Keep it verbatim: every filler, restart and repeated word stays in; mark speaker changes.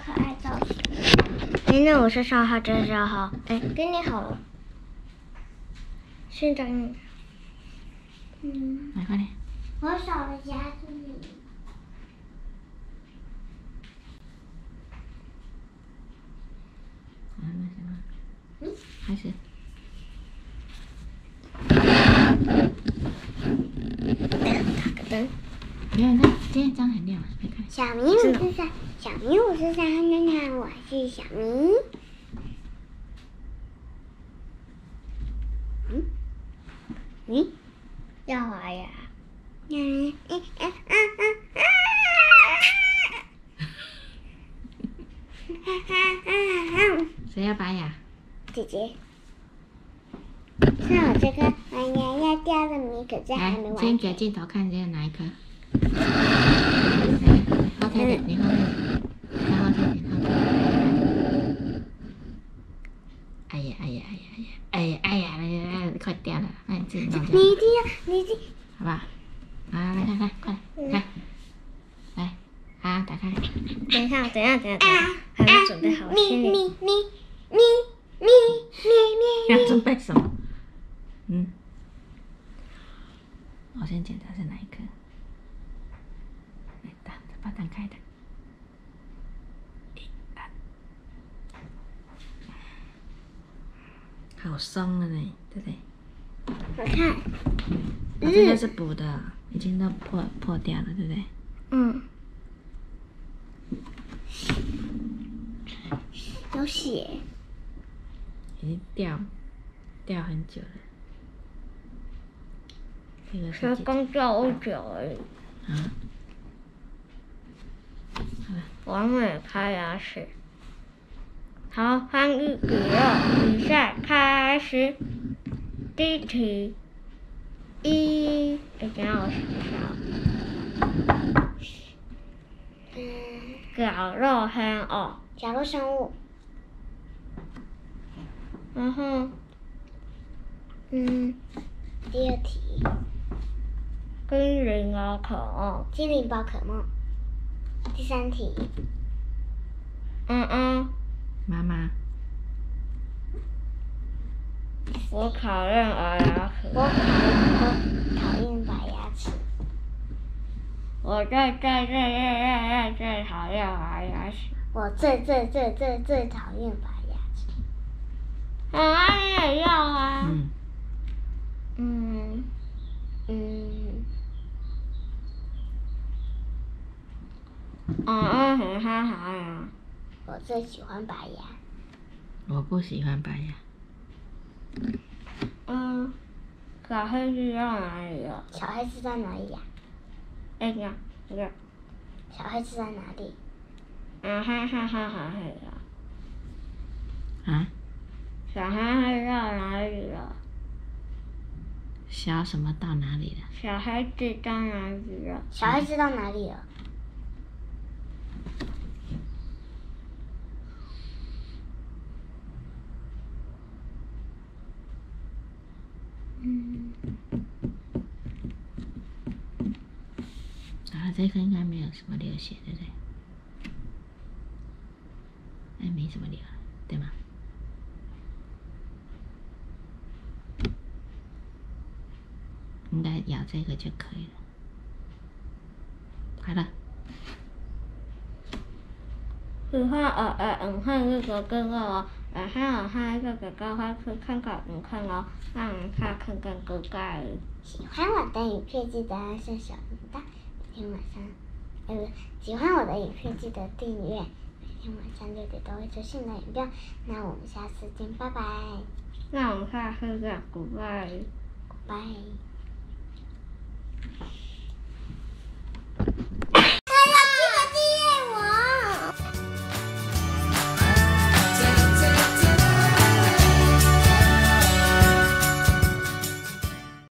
Speaker 1: 可爱造型。哎，那我是三号，这是二号。哎，给你好了。现在你。嗯。
Speaker 2: 来，快点。
Speaker 1: 我少了夹子。
Speaker 2: 啊，那什么？嗯，开始。
Speaker 1: 打个灯。
Speaker 2: 没有，那今天灯很亮，快看。
Speaker 1: 小明我是三，小明我是三号奶奶，我是小明。嗯？嗯？要滑呀？嗯嗯嗯嗯嗯嗯。
Speaker 2: 谁要拔牙？
Speaker 1: 姐姐。像我这个完牙要掉了没？可是还没完。
Speaker 2: 先给镜头看一下哪一颗。来，后退点，你后退点，再后退点，后退点。哎呀哎呀哎呀哎呀哎呀哎呀！快掉了，那你自己弄掉。
Speaker 1: 你一定要，你一定。
Speaker 2: 好吧，啊，来看看，快来，来，啊，打开。
Speaker 1: 等一下，等一下，等一下，等一下，还没准备好。
Speaker 2: 咪咪咪咪咪咪咪。要准备什么？嗯。我先检查是哪一颗。来，打，把灯开的。好松了呢，对不对？
Speaker 1: 好看。
Speaker 2: 我这个是补的，已经都破破掉了，对不对？
Speaker 1: 嗯。有血。
Speaker 2: 已经掉掉很久了。这个
Speaker 1: 才刚掉一脚而已。
Speaker 2: 啊。好了。
Speaker 1: 完美开牙齿。好，翻译笔了，比赛开始。第一题，一，哎，等下我想一下。嗯。角落生物。角落生物。然后，嗯，第二题。精灵宝可梦。精灵宝可梦。第三题。嗯嗯。
Speaker 2: 妈妈。
Speaker 1: 我讨厌拔牙齿。我讨厌，我讨厌拔牙齿。我最最最最最最讨厌拔牙齿。我最最最最最讨厌拔牙齿。啊，你也要啊？
Speaker 2: 嗯。
Speaker 1: 嗯。嗯。嗯嗯，很哈哈呀。我最喜欢拔牙。
Speaker 2: 我不喜欢拔牙。
Speaker 1: 嗯，小黑是在哪里呀？小黑是在哪里呀？哎呀，这个。小黑是在哪里？嗯哈哈哈哈黑呀。
Speaker 2: 啊？
Speaker 1: 小黑黑到哪里了？
Speaker 2: 小什么到哪里了？
Speaker 1: 小黑子到哪里了？小黑子到哪里了？嗯。
Speaker 2: 啊，这颗应该没有什么流血，对不对？哎，没什么流，对吗？应该咬这个就可以了。好了。
Speaker 1: 喜欢呃呃嗯看这个哥哥哦，然后我看这个哥哥去看看嗯看哦，让我们看看看哥哥。喜欢我的影片记得按下小铃铛，每天晚上，呃，喜欢我的影片记得订阅，每天晚上六点都会出新的影片。那我们下次见，拜拜。那我们下次见，goodbye。goodbye。